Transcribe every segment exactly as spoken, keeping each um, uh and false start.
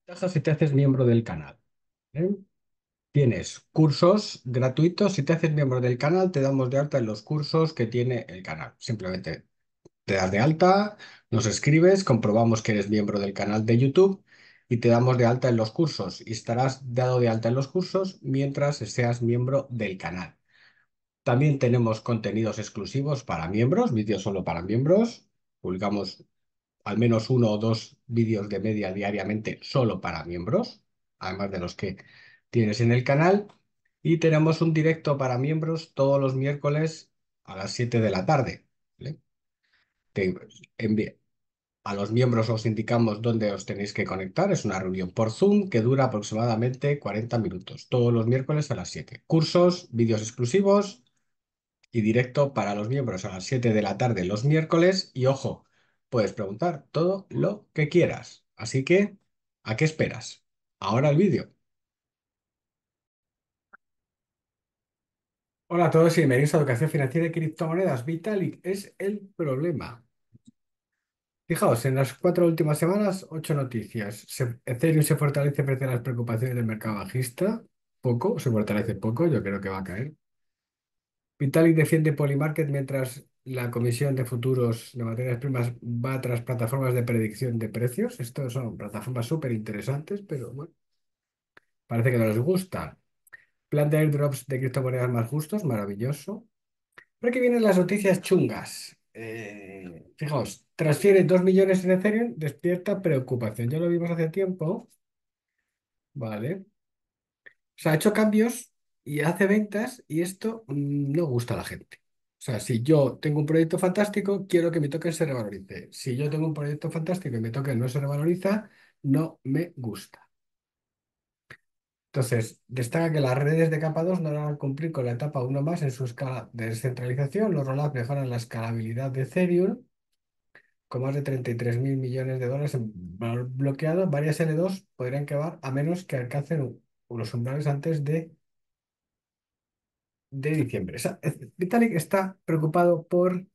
Ventajas si te haces miembro del canal. ¿Eh? Tienes cursos gratuitos. Si te haces miembro del canal, te damos de alta en los cursos que tiene el canal. Simplemente te das de alta, nos escribes, comprobamos que eres miembro del canal de YouTube y te damos de alta en los cursos. Y estarás dado de alta en los cursos mientras seas miembro del canal. También tenemos contenidos exclusivos para miembros, vídeos solo para miembros. Publicamos al menos uno o dos vídeos de media diariamente solo para miembros, además de los que tienes en el canal. Y tenemos un directo para miembros todos los miércoles a las siete de la tarde. ¿Vale? Te envi- a los miembros os indicamos dónde os tenéis que conectar. Es una reunión por Zoom que dura aproximadamente cuarenta minutos, todos los miércoles a las siete. Cursos, vídeos exclusivos y directo para los miembros a las siete de la tarde los miércoles. Y ojo, puedes preguntar todo lo que quieras. Así que, ¿a qué esperas? Ahora el vídeo. Hola a todos y bienvenidos a Educación Financiera y Criptomonedas. Vitalik es el problema. Fijaos, en las cuatro últimas semanas, ocho noticias. Se- Ethereum se fortalece frente a las preocupaciones del mercado bajista. Poco, se fortalece poco, yo creo que va a caer. Vitalik defiende Polymarket mientras la Comisión de Futuros de Materias Primas va tras plataformas de predicción de precios. Estos son plataformas súper interesantes, pero bueno, parece que no les gusta. Plan de airdrops de criptomonedas más justos, maravilloso. Pero aquí vienen las noticias chungas. Eh, fijaos, transfiere dos millones en Ethereum, despierta preocupación. Ya lo vimos hace tiempo, ¿vale? O sea, ha hecho cambios y hace ventas y esto mm, no gusta a la gente. O sea, si yo tengo un proyecto fantástico, quiero que mi token se revalorice. Si yo tengo un proyecto fantástico y mi token no se revaloriza, no me gusta. Entonces, destaca que las redes de capa dos no van a cumplir con la etapa uno más en su escala de descentralización. Los rollups mejoran la escalabilidad de Ethereum con más de treinta y tres mil millones de dólares en valor bloqueado. Varias L dos podrían quedar a menos que alcancen los umbrales antes de de diciembre. O sea, es- Vitalik está preocupado por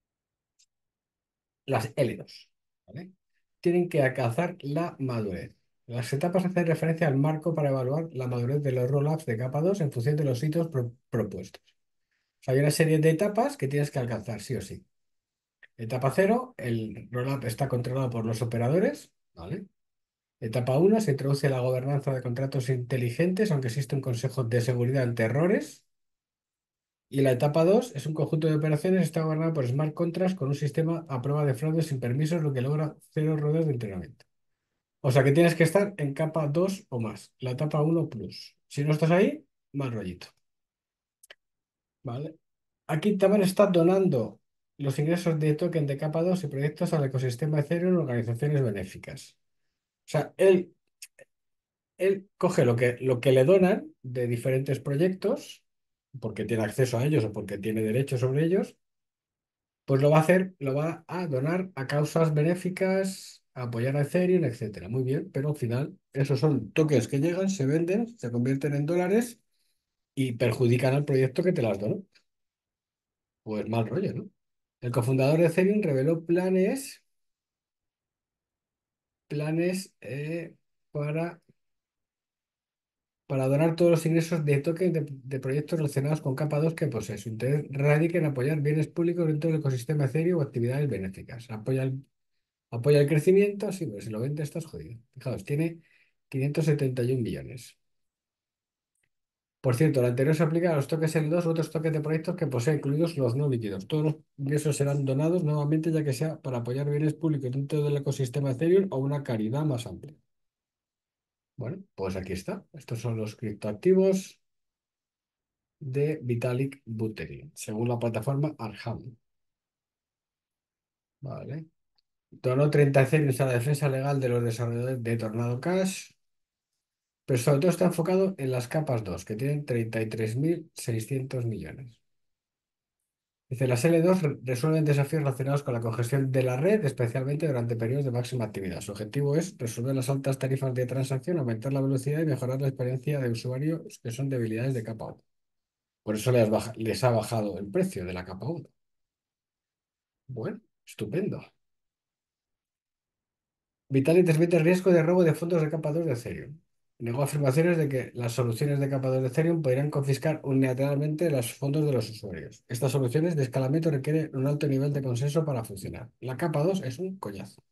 las L dos, ¿vale? Tienen que alcanzar la madurez. Las etapas hacen referencia al marco para evaluar la madurez de los rollups de capa dos en función de los hitos pro- propuestos. O sea, hay una serie de etapas que tienes que alcanzar, sí o sí. Etapa cero, el rollup está controlado por los operadores, ¿vale? Etapa uno, se introduce la gobernanza de contratos inteligentes, aunque existe un consejo de seguridad ante errores. Y la etapa dos es un conjunto de operaciones, está gobernado por smart contracts con un sistema a prueba de fraude sin permisos, lo que logra cero ruedas de entrenamiento. O sea que tienes que estar en capa dos o más, la etapa uno plus. Si no estás ahí, mal rollito. ¿Vale? Aquí también está donando los ingresos de token de capa dos y proyectos al ecosistema Ethereum en organizaciones benéficas. O sea, él, él coge lo que, lo que le donan de diferentes proyectos, porque tiene acceso a ellos o porque tiene derechos sobre ellos, pues lo va a hacer, lo va a donar a causas benéficas, a apoyar a Ethereum, etcétera. Muy bien, pero al final esos son tokens que llegan, se venden, se convierten en dólares y perjudican al proyecto que te las donó. Pues mal rollo, ¿no? El cofundador de Ethereum reveló planes, planes eh, para, para donar todos los ingresos de tokens de, de proyectos relacionados con capa dos que posee. Su interés radica en apoyar bienes públicos dentro del ecosistema Ethereum o actividades benéficas. Apoya el Apoya el crecimiento, sí, pero si lo vende estás jodido. Fijaos, tiene quinientos setenta y uno millones. Por cierto, lo anterior se aplica a los toques L dos u otros toques de proyectos que posee incluidos los no líquidos. Todos los ingresos serán donados nuevamente, ya que sea para apoyar bienes públicos dentro del ecosistema Ethereum o una caridad más amplia. Bueno, pues aquí está. Estos son los criptoactivos de Vitalik Buterin, según la plataforma Arham. Vale. Donó treinta Ethereum a la defensa legal de los desarrolladores de Tornado Cash. Pero sobre todo está enfocado en las capas dos, que tienen treinta y tres mil seiscientos millones. Dice, las L dos re- resuelven desafíos relacionados con la congestión de la red, especialmente durante periodos de máxima actividad. Su objetivo es resolver las altas tarifas de transacción, aumentar la velocidad y mejorar la experiencia de usuarios que son debilidades de capa uno. Por eso les, baja- les ha bajado el precio de la capa uno. Bueno, estupendo. Vitalik admite riesgo de robo de fondos de capa dos de Ethereum. Negó afirmaciones de que las soluciones de capa dos de Ethereum podrían confiscar unilateralmente los fondos de los usuarios. Estas soluciones de escalamiento requieren un alto nivel de consenso para funcionar. La capa dos es un coñazo.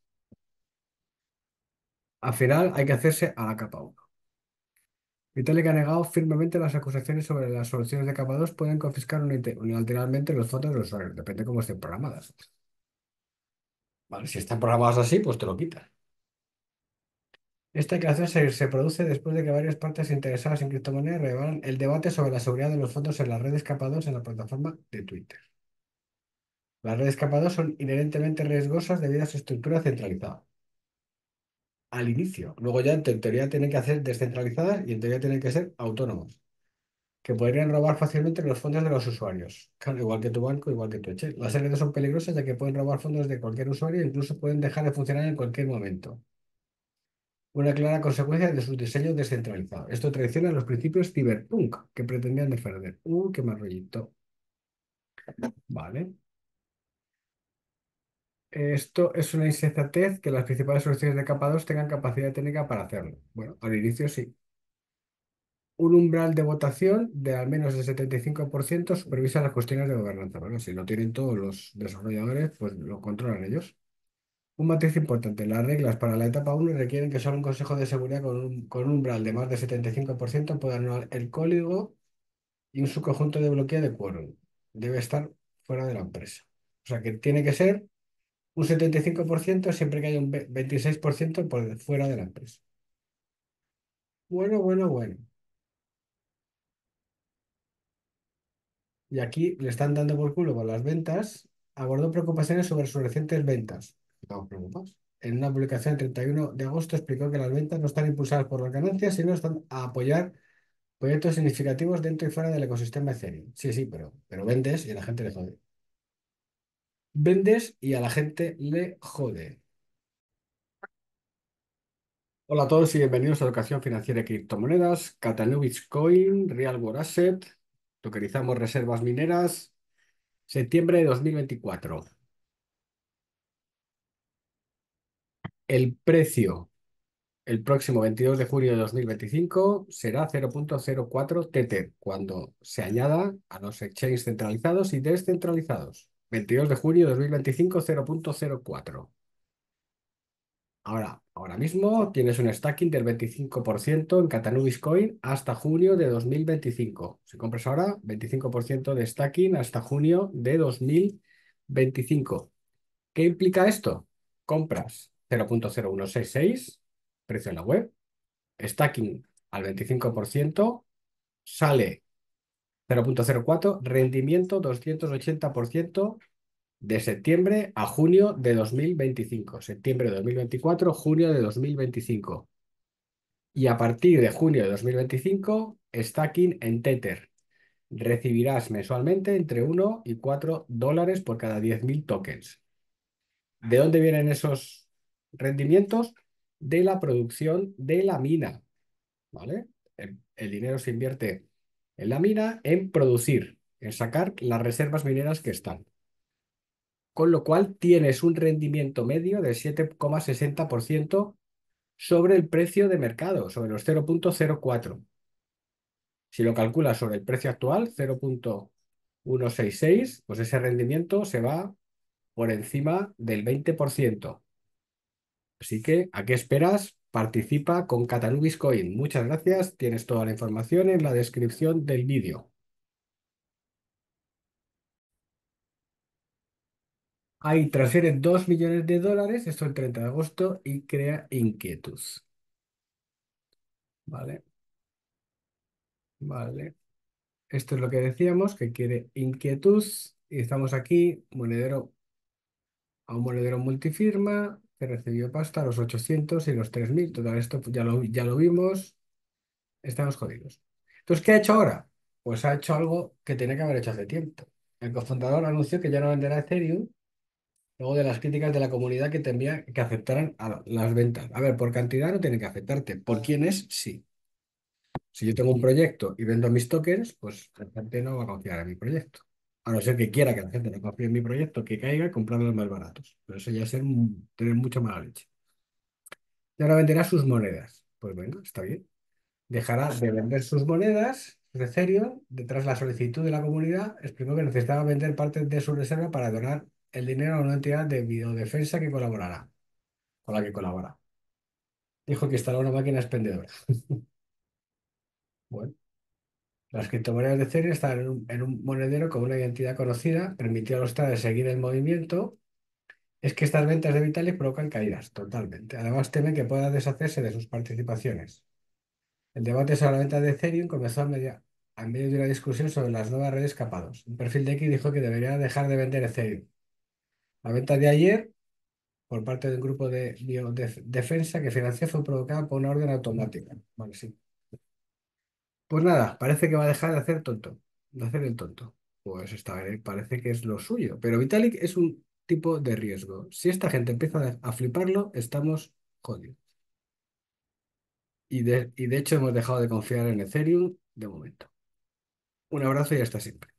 Al final hay que hacerse a la capa uno. Vitalik ha negado firmemente las acusaciones sobre las soluciones de capa dos pueden confiscar unite- unilateralmente los fondos de los usuarios. Depende de cómo estén programadas. Vale, si están programadas así, pues te lo quitan. Esta declaración se, se produce después de que varias partes interesadas en criptomonedas relevaran el debate sobre la seguridad de los fondos en las redes capa dos en la plataforma de Twitter. Las redes capa dos son inherentemente riesgosas debido a su estructura centralizada. Al inicio. Luego ya en te- teoría tienen que hacer descentralizadas y en teoría tienen que ser autónomas, que podrían robar fácilmente los fondos de los usuarios. Claro, igual que tu banco, igual que tu exchange. Las redes son peligrosas ya que pueden robar fondos de cualquier usuario e incluso pueden dejar de funcionar en cualquier momento. Una clara consecuencia de su diseño descentralizado. Esto traiciona los principios cyberpunk que pretendían defender. Uh, qué mal rollito. Vale. Esto es una insensatez que las principales soluciones de capa dos tengan capacidad técnica para hacerlo. Bueno, al inicio sí. Un umbral de votación de al menos el setenta y cinco por ciento supervisa las cuestiones de gobernanza. Bueno, si lo tienen todos los desarrolladores, pues lo controlan ellos. Un matiz importante, las reglas para la etapa uno requieren que solo un consejo de seguridad con un, con un umbral de más del setenta y cinco por ciento pueda anular el código y un subconjunto de bloqueo de quórum. Debe estar fuera de la empresa. O sea que tiene que ser un setenta y cinco por ciento siempre que haya un ve- veintiséis por ciento por de- fuera de la empresa. Bueno, bueno, bueno. Y aquí le están dando por culo con las ventas. Abordó preocupaciones sobre sus recientes ventas. Estamos preocupados. En una publicación el treinta y uno de agosto explicó que las ventas no están impulsadas por las ganancias, sino están a apoyar proyectos significativos dentro y fuera del ecosistema Ethereum. Sí, sí, pero, pero vendes y a la gente le jode. Vendes y a la gente le jode. Hola a todos y bienvenidos a Educación Financiera y Criptomonedas, Catanubis Coin, Real World Asset, tokenizamos reservas mineras, septiembre de dos mil veinticuatro. El precio el próximo veintidós de junio de dos mil veinticinco será cero punto cero cuatro Tether cuando se añada a los exchanges centralizados y descentralizados. veintidós de junio de dos mil veinticinco, cero punto cero cuatro. Ahora, ahora mismo tienes un stacking del veinticinco por ciento en Catanubis Coin hasta junio de dos mil veinticinco. Si compras ahora, veinticinco por ciento de stacking hasta junio de dos mil veinticinco. ¿Qué implica esto? Compras cero punto cero uno seis seis, precio en la web, stacking al veinticinco por ciento, sale cero punto cero cuatro, rendimiento doscientos ochenta por ciento de septiembre a junio de dos mil veinticinco. Septiembre de dos mil veinticuatro, junio de dos mil veinticinco. Y a partir de junio de dos mil veinticinco, stacking en Tether. Recibirás mensualmente entre uno y cuatro dólares por cada diez mil tokens. ¿De dónde vienen esos rendimientos? De la producción de la mina, ¿vale? El, el dinero se invierte en la mina en producir, en sacar las reservas mineras que están. Con lo cual tienes un rendimiento medio de siete coma sesenta por ciento sobre el precio de mercado, sobre los cero punto cero cuatro. Si lo calculas sobre el precio actual, cero punto ciento sesenta y seis, pues ese rendimiento se va por encima del veinte por ciento. Así que, ¿a qué esperas? Participa con Catanubis Coin. Muchas gracias. Tienes toda la información en la descripción del vídeo. Ahí transfiere dos millones de dólares, esto el treinta de agosto, y crea inquietud. Vale, vale. Esto es lo que decíamos, que quiere inquietud. Y estamos aquí, monedero a un monedero multifirma, que recibió pasta a los ochocientos y los tres mil. Total, esto ya lo, ya lo vimos. Estamos jodidos. Entonces, ¿qué ha hecho ahora? Pues ha hecho algo que tenía que haber hecho hace tiempo. El cofundador anunció que ya no venderá Ethereum, luego de las críticas de la comunidad que temía que aceptaran a las ventas. A ver, por cantidad no tiene que afectarte. ¿Por quién es? Sí. Si yo tengo un proyecto y vendo mis tokens, pues la gente no va a confiar en mi proyecto. A no ser que quiera que la gente no confíe en mi proyecto, que caiga comprando los más baratos. Pero eso ya es ser, mu- tener mucha mala leche. Y ahora venderá sus monedas. Pues venga, está bien. Dejará de vender sus monedas de Ethereum. Detrás la solicitud de la comunidad explicó que necesitaba vender parte de su reserva para donar el dinero a una entidad de biodefensa que colaborará, con la que colabora. Dijo que instaló una máquina expendedora. Bueno, las criptomonedas de Ethereum están en un, en un monedero con una identidad conocida, permitió a los traders seguir el movimiento. Es que estas ventas de Vitalik provocan caídas, totalmente. Además, temen que pueda deshacerse de sus participaciones. El debate sobre la venta de Ethereum comenzó a, media- a medio de una discusión sobre las nuevas redes capados. Un perfil de X dijo que debería dejar de vender Ethereum. La venta de ayer, por parte de un grupo de biodefensa que financió, fue provocada por una orden automática. Vale, sí. Pues nada, parece que va a dejar de hacer tonto, de hacer el tonto. Pues está bien, parece que es lo suyo. Pero Vitalik es un tipo de riesgo. Si esta gente empieza a a fliparlo, estamos jodidos. Y de, y de hecho hemos dejado de confiar en Ethereum de momento. Un abrazo y hasta siempre.